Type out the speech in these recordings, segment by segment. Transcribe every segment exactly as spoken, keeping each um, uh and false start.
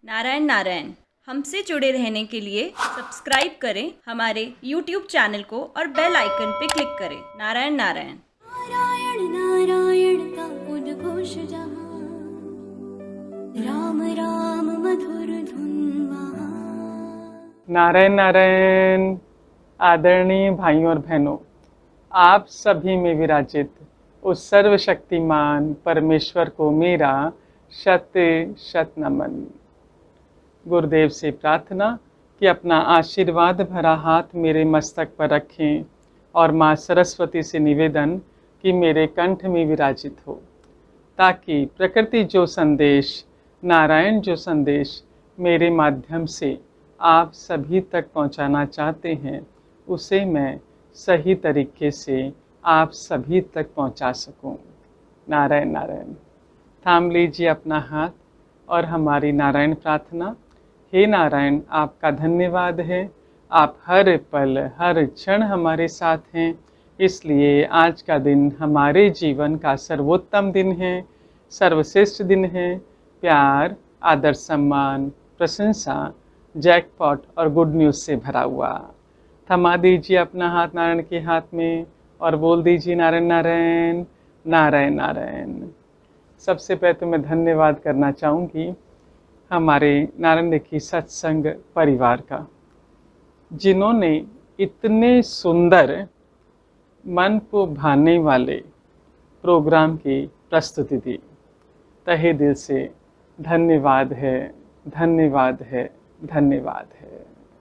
नारायण नारायण। हमसे जुड़े रहने के लिए सब्सक्राइब करें हमारे यूट्यूब चैनल को और बेल आइकन पे क्लिक करें। नारायण नारायण। नारायण नारायण का उद्घोष जहाँ, राम राम मधुर धुन वहाँ। नारायण नारायण। आदरणीय भाइयों और बहनों, आप सभी में विराजित उस सर्वशक्तिमान परमेश्वर को मेरा शत शत नमन। गुरुदेव से प्रार्थना कि अपना आशीर्वाद भरा हाथ मेरे मस्तक पर रखें और माँ सरस्वती से निवेदन कि मेरे कंठ में विराजित हो, ताकि प्रकृति जो संदेश, नारायण जो संदेश मेरे माध्यम से आप सभी तक पहुंचाना चाहते हैं, उसे मैं सही तरीके से आप सभी तक पहुंचा सकूं। नारायण नारायण। थाम लीजिए अपना हाथ और हमारी नारायण प्रार्थना। हे नारायण, आपका धन्यवाद है। आप हर पल हर क्षण हमारे साथ हैं, इसलिए आज का दिन हमारे जीवन का सर्वोत्तम दिन है, सर्वश्रेष्ठ दिन है। प्यार, आदर, सम्मान, प्रशंसा, जैकपॉट और गुड न्यूज़ से भरा हुआ। थमा दीजिए अपना हाथ नारायण के हाथ में और बोल दीजिए नारायण नारायण नारायण नारायण। सबसे पहले तो मैं धन्यवाद करना चाहूँगी हमारे नारायण लिखी सत्संग परिवार का, जिन्होंने इतने सुंदर मन को भाने वाले प्रोग्राम की प्रस्तुति दी। तहे दिल से धन्यवाद है, धन्यवाद है, धन्यवाद है।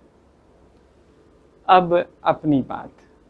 अब अपनी बात।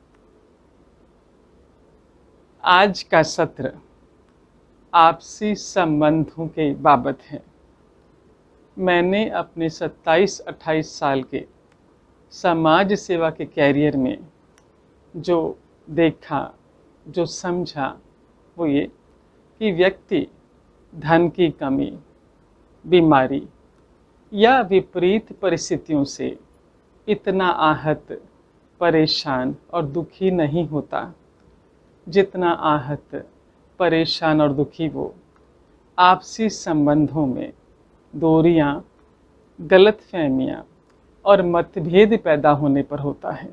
आज का सत्र आपसी संबंधों के बाबत है। मैंने अपने सत्ताईस अट्ठाईस साल के समाज सेवा के कैरियर में जो देखा, जो समझा, वो ये कि व्यक्ति धन की कमी, बीमारी या विपरीत परिस्थितियों से इतना आहत, परेशान और दुखी नहीं होता, जितना आहत, परेशान और दुखी वो आपसी संबंधों में दूरियां, गलतफहमियां और मतभेद पैदा होने पर होता है।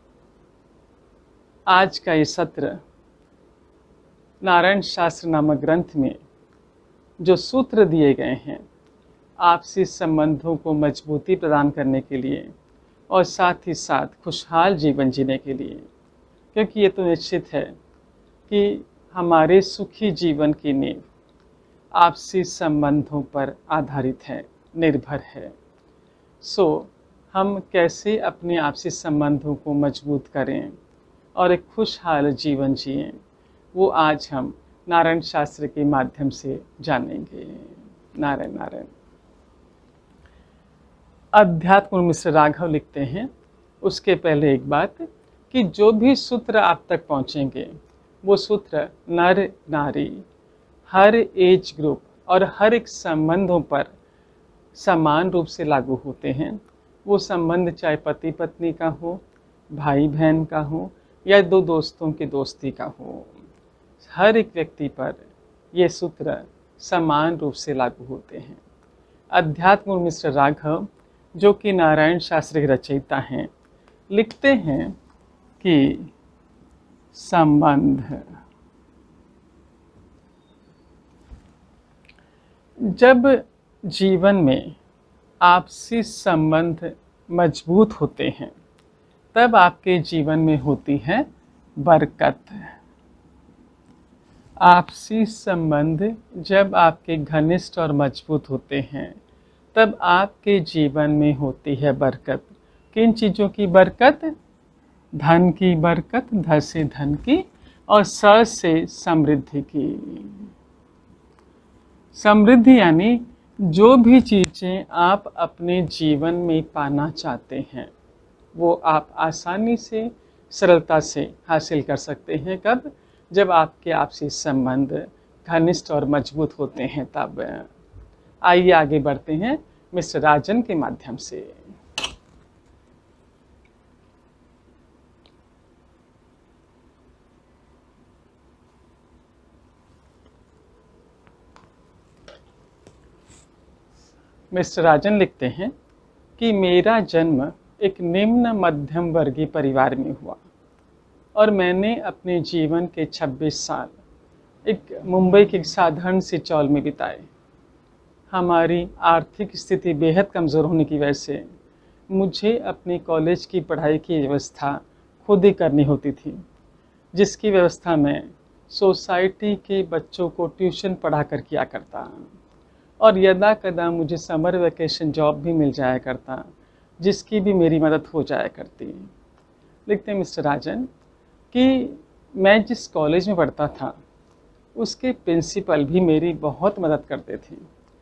आज का ये सत्र नारायण शास्त्र नामक ग्रंथ में जो सूत्र दिए गए हैं आपसी संबंधों को मजबूती प्रदान करने के लिए और साथ ही साथ खुशहाल जीवन जीने के लिए, क्योंकि ये तो निश्चित है कि हमारे सुखी जीवन की नींव आपसी संबंधों पर आधारित है, निर्भर है। सो हम कैसे अपने आपसी संबंधों को मजबूत करें और एक खुशहाल जीवन जिएं, वो आज हम नारायण शास्त्र के माध्यम से जानेंगे। नारायण नारायण। अध्यात्म मिश्र राघव लिखते हैं, उसके पहले एक बात कि जो भी सूत्र आप तक पहुँचेंगे वो सूत्र नर नारी, हर एज ग्रुप और हर एक संबंधों पर समान रूप से लागू होते हैं। वो संबंध चाहे पति पत्नी का हो, भाई बहन का हो या दो दोस्तों की दोस्ती का हो, हर एक व्यक्ति पर ये सूत्र समान रूप से लागू होते हैं। अध्यात्म मिश्र राघव, जो कि नारायण शास्त्र के रचयिता हैं, लिखते हैं कि संबंध, जब जीवन में आपसी संबंध मजबूत होते हैं, तब आपके जीवन में होती है बरकत। आपसी संबंध जब आपके घनिष्ठ और मजबूत होते हैं, तब आपके जीवन में होती है बरकत। किन चीज़ों की बरकत? धन की बरकत, ध से धन की और स से समृद्धि की। समृद्धि यानी जो भी चीज़ें आप अपने जीवन में पाना चाहते हैं, वो आप आसानी से, सरलता से हासिल कर सकते हैं। कब? जब आपके आपसी संबंध घनिष्ठ और मजबूत होते हैं तब। आइए आगे बढ़ते हैं मिस्टर राजन के माध्यम से। मिस्टर राजन लिखते हैं कि मेरा जन्म एक निम्न मध्यम वर्गीय परिवार में हुआ और मैंने अपने जीवन के छब्बीस साल एक मुंबई के एक साधारण सी चौल में बिताए। हमारी आर्थिक स्थिति बेहद कमज़ोर होने की वजह से मुझे अपने कॉलेज की पढ़ाई की व्यवस्था खुद ही करनी होती थी, जिसकी व्यवस्था मैं सोसाइटी के बच्चों को ट्यूशन पढ़ा कर किया करता और यदा कदा मुझे समर वेकेशन जॉब भी मिल जाया करता, जिसकी भी मेरी मदद हो जाया करती। लिखते हैं मिस्टर राजन कि मैं जिस कॉलेज में पढ़ता था उसके प्रिंसिपल भी मेरी बहुत मदद करते थे।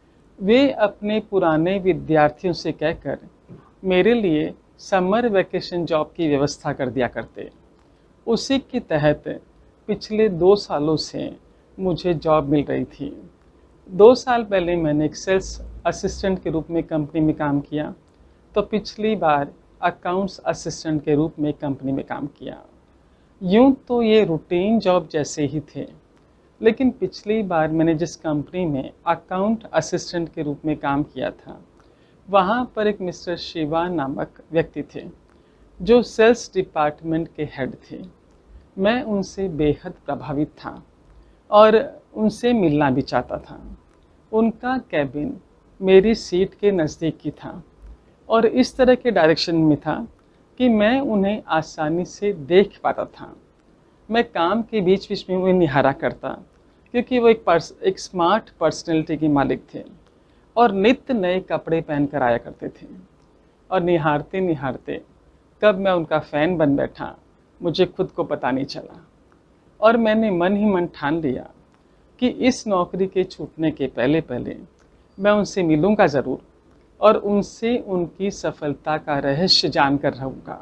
वे अपने पुराने विद्यार्थियों से कहकर मेरे लिए समर वेकेशन जॉब की व्यवस्था कर दिया करते। उसी के तहत पिछले दो सालों से मुझे जॉब मिल रही थी। दो साल पहले मैंने एक सेल्स असिस्टेंट के रूप में कंपनी में काम किया, तो पिछली बार अकाउंट्स असिस्टेंट के रूप में कंपनी में काम किया। यूँ तो ये रूटीन जॉब जैसे ही थे, लेकिन पिछली बार मैंने जिस कंपनी में अकाउंट असिस्टेंट के रूप में काम किया था, वहाँ पर एक मिस्टर शिवा नामक व्यक्ति थे जो सेल्स डिपार्टमेंट के हेड थे। मैं उनसे बेहद प्रभावित था और उनसे मिलना भी चाहता था। उनका कैबिन मेरी सीट के नज़दीक ही था और इस तरह के डायरेक्शन में था कि मैं उन्हें आसानी से देख पाता था। मैं काम के बीच बीच में उन्हें निहारा करता, क्योंकि वो एक पर्स एक स्मार्ट पर्सनैलिटी के मालिक थे और नित्य नए कपड़े पहन कर आया करते थे। और निहारते निहारते कब मैं उनका फ़ैन बन बैठा मुझे खुद को पता नहीं चला, और मैंने मन ही मन ठान लिया कि इस नौकरी के छूटने के पहले पहले मैं उनसे मिलूंगा ज़रूर और उनसे उनकी सफलता का रहस्य जानकर रहूँगा।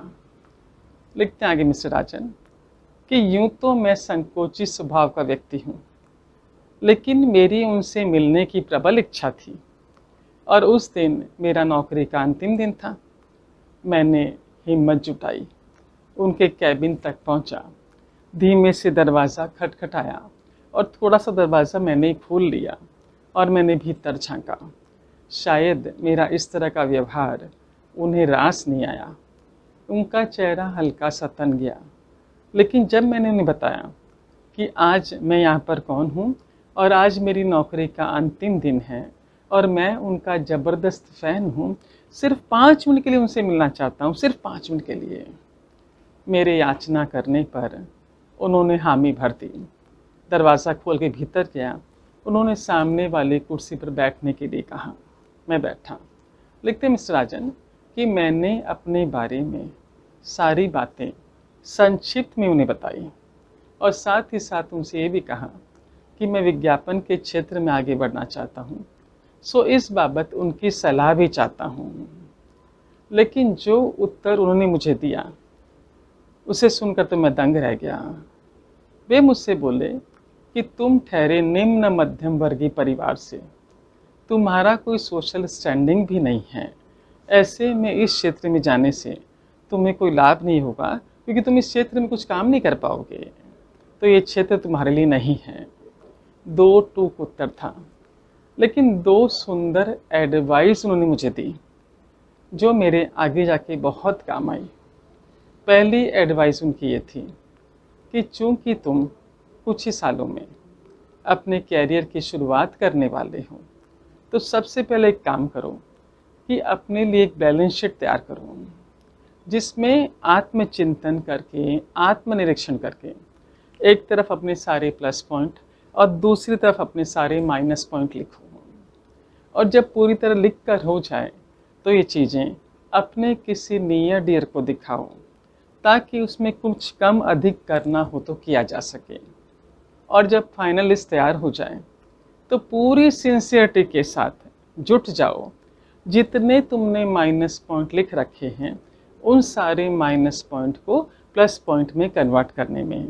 लिखते हैं आगे मिस्टर राजन कि यूँ तो मैं संकोची स्वभाव का व्यक्ति हूँ, लेकिन मेरी उनसे मिलने की प्रबल इच्छा थी और उस दिन मेरा नौकरी का अंतिम दिन था। मैंने हिम्मत जुटाई, उनके कैबिन तक पहुंचा, धीमे से दरवाज़ा खटखटाया और थोड़ा सा दरवाज़ा मैंने खोल लिया और मैंने भीतर झांका। शायद मेरा इस तरह का व्यवहार उन्हें रास नहीं आया। उनका चेहरा हल्का सा तन गया, लेकिन जब मैंने उन्हें बताया कि आज मैं यहाँ पर कौन हूँ और आज मेरी नौकरी का अंतिम दिन है और मैं उनका ज़बरदस्त फ़ैन हूँ, सिर्फ पाँच मिनट के लिए उनसे मिलना चाहता हूँ, सिर्फ पाँच मिनट के लिए, मेरे याचना करने पर उन्होंने हामी भर दी। दरवाज़ा खोल के भीतर गया। उन्होंने सामने वाली कुर्सी पर बैठने के लिए कहा। मैं बैठा। लिखते मिस्टर राजन कि मैंने अपने बारे में सारी बातें संक्षिप्त में उन्हें बताई और साथ ही साथ उनसे ये भी कहा कि मैं विज्ञापन के क्षेत्र में आगे बढ़ना चाहता हूँ, सो इस बाबत उनकी सलाह भी चाहता हूँ। लेकिन जो उत्तर उन्होंने मुझे दिया उसे सुनकर तो मैं दंग रह गया। वे मुझसे बोले कि तुम ठहरे निम्न मध्यम वर्गीय परिवार से, तुम्हारा कोई सोशल स्टैंडिंग भी नहीं है, ऐसे में इस क्षेत्र में जाने से तुम्हें कोई लाभ नहीं होगा, क्योंकि तुम इस क्षेत्र में कुछ काम नहीं कर पाओगे, तो ये क्षेत्र तुम्हारे लिए नहीं है। दो टूक उत्तर था, लेकिन दो सुंदर एडवाइस उन्होंने मुझे दी जो मेरे आगे जाके बहुत काम आई। पहली एडवाइस उनकी ये थी कि चूंकि तुम कुछ ही सालों में अपने कैरियर की शुरुआत करने वाले हो, तो सबसे पहले एक काम करो कि अपने लिए एक बैलेंस शीट तैयार करो, जिसमें आत्मचिंतन करके, आत्मनिरीक्षण करके एक तरफ अपने सारे प्लस पॉइंट और दूसरी तरफ अपने सारे माइनस पॉइंट लिखो। और जब पूरी तरह लिख कर हो जाए तो ये चीज़ें अपने किसी नियर डियर को दिखाओ, ताकि उसमें कुछ कम अधिक करना हो तो किया जा सके। और जब फाइनल लिस्ट तैयार हो जाए तो पूरी सिंसियरिटी के साथ जुट जाओ, जितने तुमने माइनस पॉइंट लिख रखे हैं उन सारे माइनस पॉइंट को प्लस पॉइंट में कन्वर्ट करने में।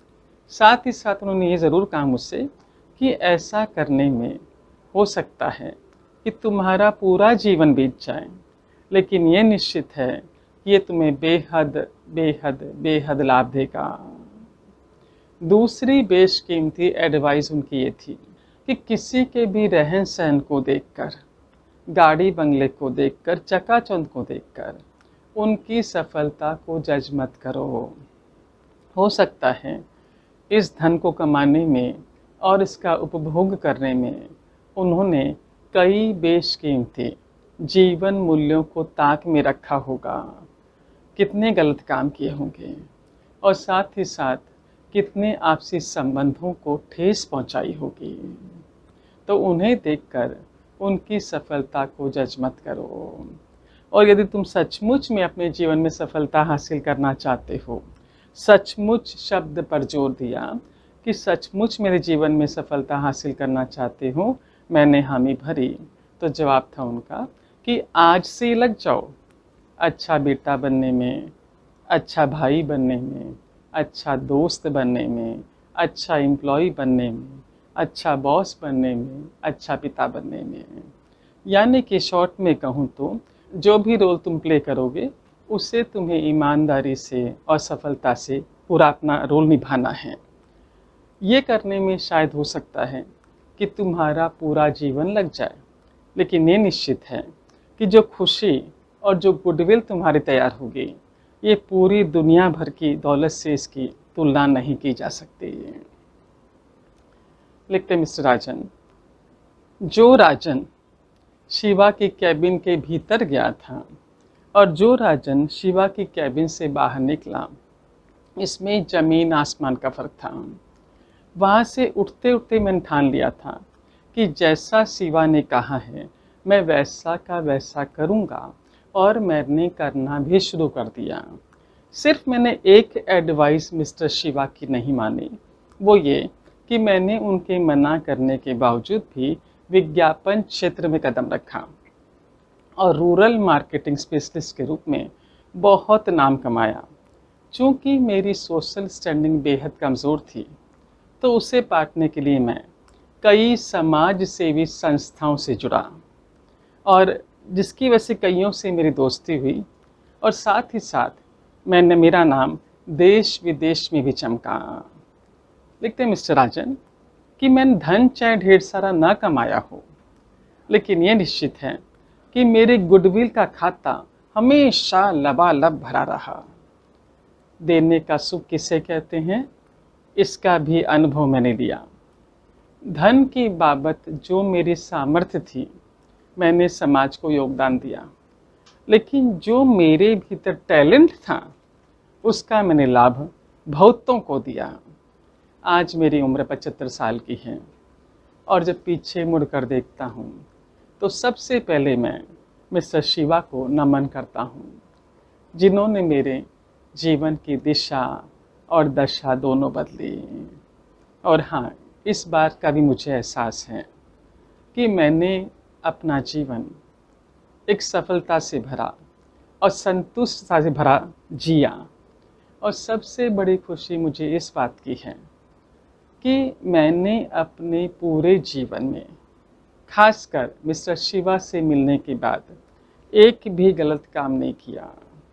साथ ही साथ उन्होंने ये ज़रूर कहा मुझसे कि ऐसा करने में हो सकता है कि तुम्हारा पूरा जीवन बीत जाए, लेकिन ये निश्चित है कि ये तुम्हें बेहद बेहद बेहद लाभ देगा। दूसरी बेशकीमती एडवाइस उनकी ये थी कि किसी के भी रहन सहन को देखकर गाड़ी बंगले को देखकर, चकाचौंध को देखकर उनकी सफलता को जज मत करो। हो सकता है इस धन को कमाने में और इसका उपभोग करने में उन्होंने कई बेशकीमती जीवन मूल्यों को ताक में रखा होगा, कितने गलत काम किए होंगे और साथ ही साथ कितने आपसी संबंधों को ठेस पहुंचाई होगी। तो उन्हें देखकर उनकी सफलता को जज मत करो। और यदि तुम सचमुच में अपने जीवन में सफलता हासिल करना चाहते हो, सचमुच शब्द पर जोर दिया कि सचमुच मेरे जीवन में सफलता हासिल करना चाहते हो, मैंने हामी भरी। तो जवाब था उनका कि आज से लग जाओ अच्छा बेटा बनने में, अच्छा भाई बनने में, अच्छा दोस्त बनने में, अच्छा एम्प्लॉय बनने में, अच्छा बॉस बनने में, अच्छा पिता बनने में। यानी कि शॉर्ट में कहूँ तो जो भी रोल तुम प्ले करोगे उसे तुम्हें ईमानदारी से और सफलता से पूरा अपना रोल निभाना है। ये करने में शायद हो सकता है कि तुम्हारा पूरा जीवन लग जाए, लेकिन ये निश्चित है कि जो खुशी और जो गुडविल तुम्हारी तैयार होगी, ये पूरी दुनिया भर की दौलत से इसकी तुलना नहीं की जा सकती। लिखते मिस्टर राजन, जो राजन शिवा की कैबिन के भीतर गया था और जो राजन शिवा की कैबिन से बाहर निकला, इसमें ज़मीन आसमान का फ़र्क था। वहाँ से उठते उठते मैंने ठान लिया था कि जैसा शिवा ने कहा है मैं वैसा का वैसा करूँगा, और मैंने करना भी शुरू कर दिया। सिर्फ मैंने एक एडवाइस मिस्टर शिवा की नहीं मानी, वो ये कि मैंने उनके मना करने के बावजूद भी विज्ञापन क्षेत्र में कदम रखा और रूरल मार्केटिंग स्पेशलिस्ट के रूप में बहुत नाम कमाया। चूँकि मेरी सोशल स्टैंडिंग बेहद कमज़ोर थी, तो उसे पाटने के लिए मैं कई समाज सेवी संस्थाओं से जुड़ा, और जिसकी वजह से कईयों से मेरी दोस्ती हुई, और साथ ही साथ मैंने मेरा नाम देश विदेश में भी चमका। लिखते हैं मिस्टर राजन कि मैंने धन चाहे ढेर सारा ना कमाया हो, लेकिन ये निश्चित है कि मेरे गुडविल का खाता हमेशा लबालब भरा रहा। देने का सुख किसे कहते हैं, इसका भी अनुभव मैंने लिया। धन की बाबत जो मेरी सामर्थ्य थी, मैंने समाज को योगदान दिया, लेकिन जो मेरे भीतर टैलेंट था उसका मैंने लाभ बहुतों को दिया। आज मेरी उम्र पचहत्तर साल की है, और जब पीछे मुड़कर देखता हूँ तो सबसे पहले मैं मिस्टर शिवा को नमन करता हूँ, जिन्होंने मेरे जीवन की दिशा और दशा दोनों बदली। और हाँ, इस बात का भी मुझे एहसास है कि मैंने अपना जीवन एक सफलता से भरा और संतुष्टता से भरा जिया। और सबसे बड़ी खुशी मुझे इस बात की है कि मैंने अपने पूरे जीवन में, खासकर मिस्टर शिवा से मिलने के बाद, एक भी गलत काम नहीं किया,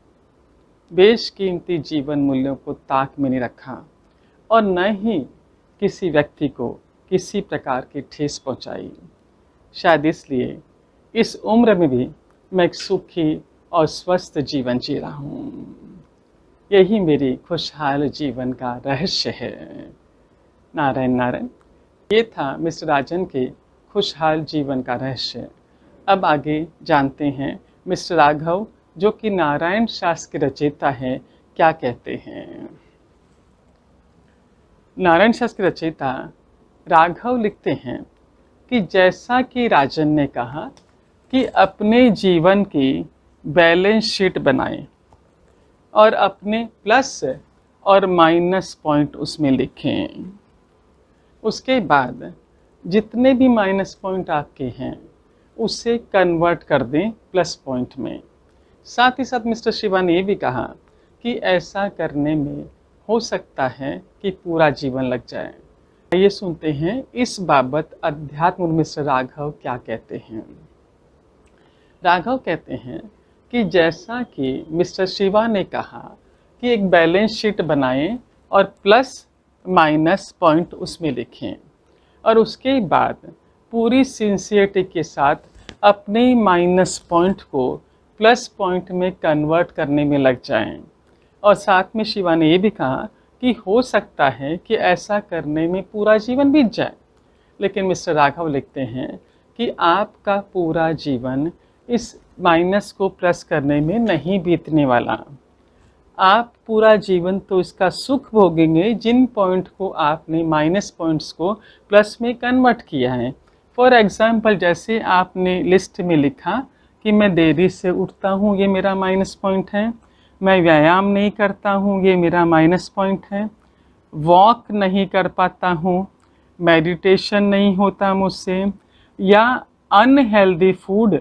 बेशकीमती जीवन मूल्यों को ताक में नहीं रखा, और न ही किसी व्यक्ति को किसी प्रकार की ठेस पहुंचाई। शायद इसलिए इस उम्र में भी मैं एक सुखी और स्वस्थ जीवन जी रहा हूँ। यही मेरी खुशहाल जीवन का रहस्य है। नारायण नारायण। ये था मिस्टर राजन के खुशहाल जीवन का रहस्य। अब आगे जानते हैं मिस्टर राघव, जो कि नारायण शास्त्र के रचयिता हैं, क्या कहते हैं। नारायण शास्त्र के रचयिता राघव लिखते हैं कि जैसा कि राजन ने कहा कि अपने जीवन की बैलेंस शीट बनाएं और अपने प्लस और माइनस पॉइंट उसमें लिखें। उसके बाद जितने भी माइनस पॉइंट आपके हैं उसे कन्वर्ट कर दें प्लस पॉइंट में। साथ ही साथ मिस्टर शिवा ने ये भी कहा कि ऐसा करने में हो सकता है कि पूरा जीवन लग जाए। ये सुनते हैं इस बाबत अध्यात्म मिस्टर राघव क्या कहते हैं। राघव कहते हैं कि जैसा कि मिस्टर शिवा ने कहा कि एक बैलेंस शीट बनाएं और प्लस माइनस पॉइंट उसमें लिखें, और उसके बाद पूरी सिंसियरिटी के साथ अपने माइनस पॉइंट को प्लस पॉइंट में कन्वर्ट करने में लग जाएं। और साथ में शिवा ने ये भी कहा कि हो सकता है कि ऐसा करने में पूरा जीवन बीत जाए। लेकिन मिस्टर राघव लिखते हैं कि आपका पूरा जीवन इस माइनस को प्लस करने में नहीं बीतने वाला। आप पूरा जीवन तो इसका सुख भोगेंगे जिन पॉइंट को आपने माइनस पॉइंट्स को प्लस में कन्वर्ट किया है। फॉर एग्ज़ाम्पल, जैसे आपने लिस्ट में लिखा कि मैं देरी से उठता हूँ, ये मेरा माइनस पॉइंट है। मैं व्यायाम नहीं करता हूँ, ये मेरा माइनस पॉइंट है। वॉक नहीं कर पाता हूँ, मेडिटेशन नहीं होता मुझसे, या अनहेल्दी फूड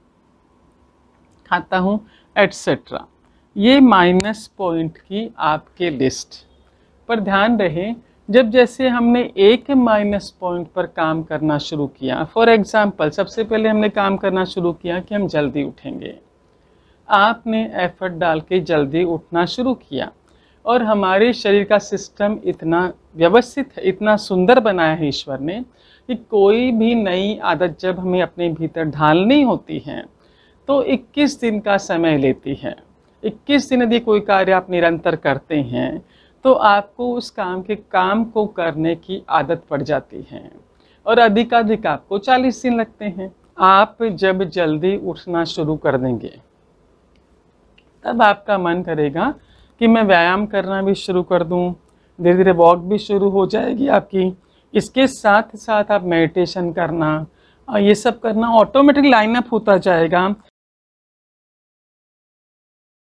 खाता हूँ, एट्सेट्रा। ये माइनस पॉइंट की आपके लिस्ट पर ध्यान रहे। जब जैसे हमने एक माइनस पॉइंट पर काम करना शुरू किया, फॉर एग्ज़ाम्पल सबसे पहले हमने काम करना शुरू किया कि हम जल्दी उठेंगे। आपने एफर्ट डाल के जल्दी उठना शुरू किया और हमारे शरीर का सिस्टम इतना व्यवस्थित है, इतना सुंदर बनाया है ईश्वर ने कि कोई भी नई आदत जब हमें अपने भीतर ढालनी होती है तो इक्कीस दिन का समय लेती है। इक्कीस दिन यदि कोई कार्य आप निरंतर करते हैं तो आपको उस काम के काम को करने की आदत पड़ जाती है और अधिकाधिक आपको चालीस दिन लगते हैं। आप जब जल्दी उठना शुरू कर देंगे तब आपका मन करेगा कि मैं व्यायाम करना भी शुरू कर दूं, धीरे धीरे वॉक भी शुरू हो जाएगी आपकी। इसके साथ साथ आप मेडिटेशन करना, ये सब करना ऑटोमेटिक लाइन अप होता जाएगा